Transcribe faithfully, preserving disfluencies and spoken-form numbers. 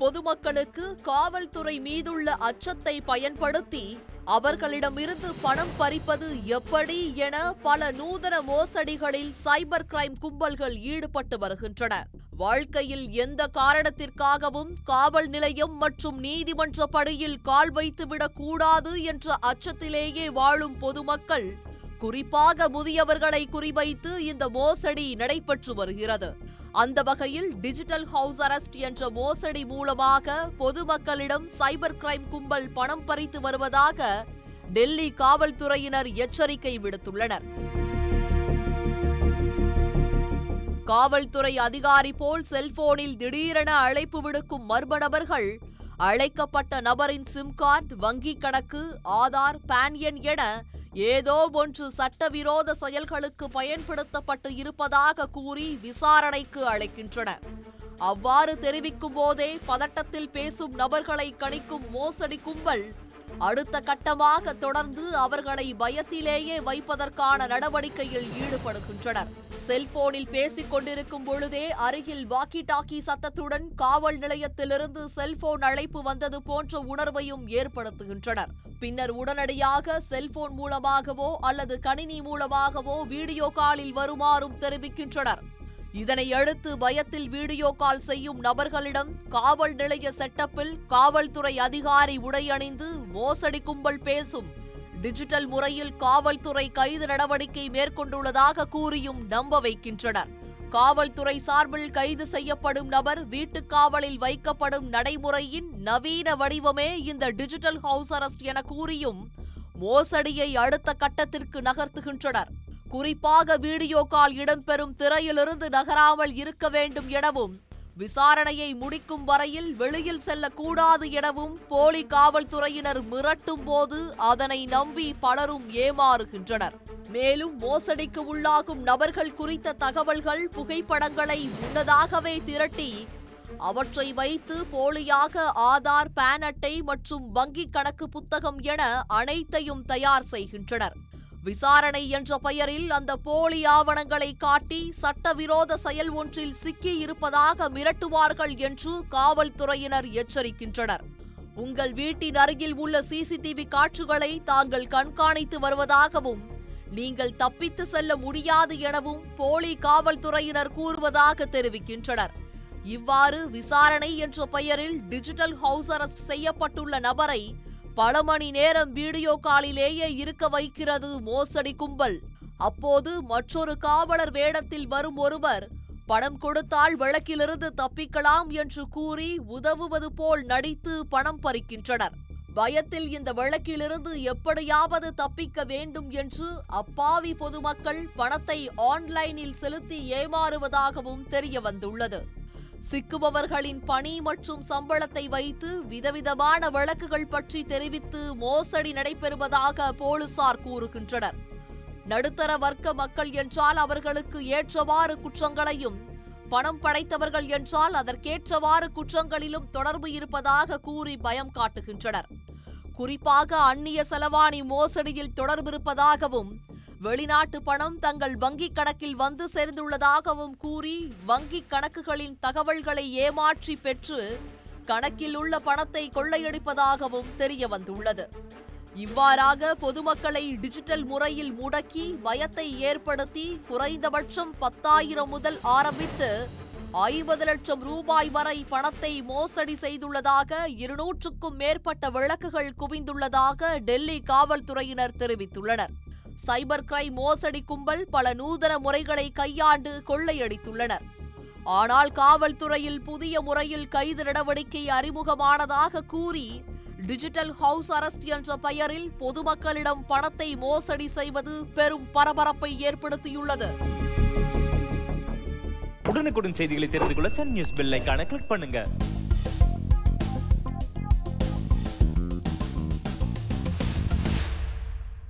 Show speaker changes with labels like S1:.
S1: பொதுமக்களுக்கு காவல்துறை மீதுள்ள அச்சத்தை பயன்படுத்தி அவர்களிடமிருந்து பணம் பறிப்பது எப்படி என பல நூதன மோசடிகளில் சைபர் கிரைம் கும்பல்கள் ஈடுபட்டு வருகின்றன. வாழ்க்கையில் எந்த காரணத்திற்காகவும் காவல் நிலையம் மற்றும் நீதிமன்ற படியில் கால் வைத்துவிடக் கூடாது என்ற அச்சத்திலேயே வாழும் பொதுமக்கள், குறிப்பாக முதியவர்களை குறிவைத்து இந்த மோசடி நடைபெற்று வருகிறது. அந்த வகையில் டிஜிட்டல் ஹவுஸ் அரெஸ்ட் என்ற மோசடி மூலமாக பொதுமக்களிடம் சைபர் கிரைம் கும்பல் பணம் பறித்து வருவதாக டெல்லி காவல்துறையினர் எச்சரிக்கை விடுத்துள்ளனர். காவல்துறை அதிகாரி போல் செல்போனில் திடீரென அழைப்பு விடுக்கும் மர்ம நபர்கள் அழைக்கப்பட்ட நபரின் சிம் கார்டு, வங்கி கணக்கு, ஆதார், பான் எண் என ஏதோ ஒன்று சட்டவிரோத செயல்களுக்கு பயன்படுத்தப்பட்டு இருப்பதாக கூறி விசாரணைக்கு அழைக்கின்றனர். அவ்வாறு தெரிவிக்கும் போதே பதட்டத்தில் பேசும் நபர்களை கணிக்கும் மோசடி கும்பல் அடுத்த கட்டமாக தொடர்ந்து அவர்களை பயத்திலேயே வைப்பதற்கான நடவடிக்கையில் ஈடுபடுகின்றனர். செல்போனில் பேசிக் கொண்டிருக்கும் பொழுதே அருகில் வாக்கி டாக்கி சத்தத்துடன் காவல் நிலையத்திலிருந்து செல்போன் அழைப்பு வந்தது போன்ற உணர்வையும் ஏற்படுத்துகின்றனர். பின்னர் உடனடியாக செல்போன் மூலமாகவோ அல்லது கணினி மூலமாகவோ வீடியோ காலில் வருமாறும் தெரிவிக்கின்றனர். இதனை அடுத்து பயத்தில் வீடியோ கால் செய்யும் நபர்களிடம் காவல் நிலைய செட்டப்பில் காவல்துறை அதிகாரி உடையணிந்து மோசடி கும்பல் பேசும், டிஜிட்டல் முறையில் காவல்துறை கைது நடவடிக்கை மேற்கொண்டுள்ளதாக கூறியும் நம்ப வைக்கின்றனர். காவல்துறை சார்பில் கைது செய்யப்படும் நபர் வீட்டுக் காவலில் வைக்கப்படும் நடைமுறையின் நவீன வடிவமே இந்த டிஜிட்டல் ஹவுஸ் அரெஸ்ட் என கூறியும் மோசடியை அடுத்த கட்டத்திற்கு நகர்த்துகின்றனர். குறிப்பாக வீடியோ கால் இடம்பெறும் திரையிலிருந்து நகராமல் இருக்க வேண்டும் எனவும், விசாரணையை முடிக்கும் வரையில் வெளியில் செல்லக்கூடாது எனவும் போலி காவல்துறையினர் மிரட்டும் போது அதனை நம்பி பலரும் ஏமாறுகின்றனர். மேலும் மோசடிக்கு உள்ளாகும் நபர்கள் குறித்த தகவல்கள், புகைப்படங்களை முன்னதாகவே திரட்டி அவற்றை வைத்து போலியாக ஆதார், பான் அட்டை மற்றும் வங்கி கணக்கு புத்தகம் என அனைத்தையும் தயார் செய்கின்றனர். விசாரணை என்ற பெயரில் அந்த போலி ஆவணங்களை காட்டி சட்டவிரோத செயல் ஒன்றில் சிக்கி இருப்பதாக மிரட்டுவார்கள் என்று காவல்துறையினர் எச்சரிக்கின்றனர். உங்கள் வீட்டின் அருகில் உள்ள சிசிடிவி காட்சிகளை தாங்கள் கண்காணித்து வருவதாகவும், நீங்கள் தப்பித்து செல்ல முடியாது எனவும் போலி காவல்துறையினர் கூறுவதாக தெரிவிக்கின்றனர். இவ்வாறு விசாரணை என்ற பெயரில் டிஜிட்டல் ஹவுஸ் அரெஸ்ட் செய்யப்பட்டுள்ள நபரை பல மணி நேரம் வீடியோ காலிலேயே இருக்க வைக்கிறது மோசடி கும்பல். அப்போது மற்றொரு காவலர் வேடத்தில் வரும் ஒருவர் பணம் கொடுத்தால் வழக்கிலிருந்து தப்பிக்கலாம் என்று கூறி உதவுவது போல் நடித்து பணம் பறிக்கின்றனர். பயத்தில் இந்த வழக்கிலிருந்து எப்படியாவது தப்பிக்க வேண்டும் என்று அப்பாவி பொதுமக்கள் பணத்தை ஆன்லைனில் செலுத்தி ஏமாறுவதாகவும் தெரிய வந்துள்ளது. சிக்குபவர்களின் பணி மற்றும் சம்பளத்தை வைத்து விதவிதமான வழக்குகள் பற்றி தெரிவித்து மோசடி நடைபெறுவதாக போலீசார் கூறுகின்றனர். நடுத்தர வர்க்க மக்கள் என்றால் அவர்களுக்கு ஏற்றவாறு குற்றங்களையும், பணம் படைத்தவர்கள் என்றால் அதற்கேற்றவாறு குற்றங்களிலும் தொடர்பு இருப்பதாக கூறி பயம் காட்டுகின்றனர். குறிப்பாக அந்நிய செலவாணி மோசடியில் தொடர்பிருப்பதாகவும், வெளிநாட்டு பணம் தங்கள் வங்கிக் கணக்கில் வந்து சேர்ந்துள்ளதாகவும் கூறி வங்கிக் கணக்குகளின் தகவல்களை ஏமாற்றி பெற்று கணக்கில் உள்ள பணத்தை கொள்ளையடிப்பதாகவும் தெரிய வந்துள்ளது. இவ்வாறாக பொதுமக்களை டிஜிட்டல் முறையில் முடக்கி பயத்தை ஏற்படுத்தி குறைந்தபட்சம் பத்தாயிரம் முதல் ஆரம்பித்து ஐம்பது லட்சம் ரூபாய் வரை பணத்தை மோசடி செய்துள்ளதாக இருநூற்றுக்கும் மேற்பட்ட வழக்குகள் குவிந்துள்ளதாக டெல்லி காவல்துறையினர் தெரிவித்துள்ளனர். சைபர் கிரைம் மோசடி கும்பல் பல நூதன முறைகளை கையாண்டு கொள்ளையடித்துள்ளனர். ஆனால் காவல்துறையில் புதிய முறையில் கைது நடவடிக்கை அறிமுகமானதாக கூறி டிஜிட்டல் ஹவுஸ் அரெஸ்ட் என்ற பெயரில் பொதுமக்களிடம் பணத்தை மோசடி செய்வது பெரும் பரபரப்பை ஏற்படுத்தியுள்ளது.
S2: உடனுக்குடன் செய்திகளை தெரிந்து கொள்ள சன் நியூஸ் பெல் ஐகானை கிளிக் பண்ணுங்க.